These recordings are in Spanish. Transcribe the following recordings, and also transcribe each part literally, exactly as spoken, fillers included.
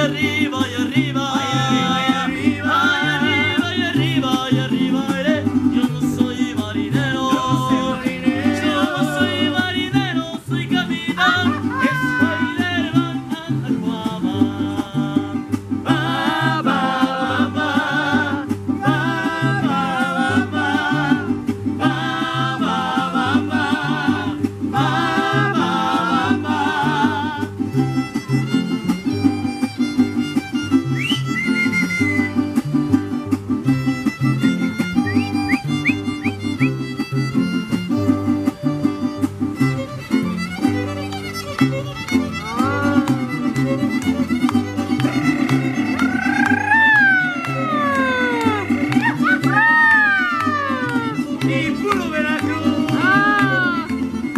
arriba, y arriba, ay arriba, y arriba, y arriba, iré. Yo no soy marinero, yo no soy marinero, soy capitán. Spider-Man and Aquaman. Ba, ba, ba, ba, ba, ba, ba, ba, ba, ba, ba, ba, ba, ba. Y puro Veracruz. ¡Ah!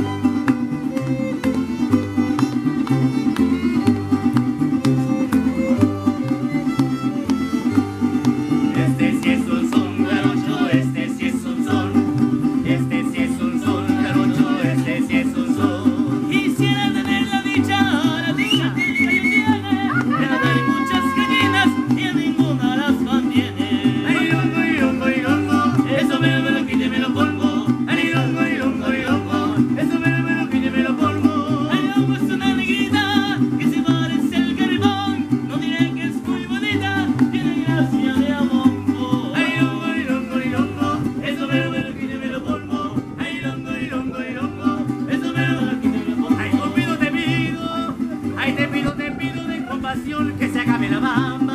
Este sí es un son jarocho, este sí es un son. Este sí es un son jarocho, este sí es un son. Quisiera tener la dicha, la dicha que yo tiene, de tener muchas gallinas y a ninguna las mantiene. Ay, longo, y longo, y longo, eso me, me lo quite y me lo pongo. Ay, longo, y longo, y longo, eso me, me lo quite y me lo pongo. Ay, longo es una negrita que se parece al carbón. No diré que es muy bonita, tiene gracia de abongo. Ay, longo, y longo, y longo, eso me, me lo quite y me lo pongo. Ay, longo, y longo, y longo, eso me, me lo quite y me lo pongo. Ay, te pido, te pido, ay, te pido, te pido de compasión que se acabe la bamba.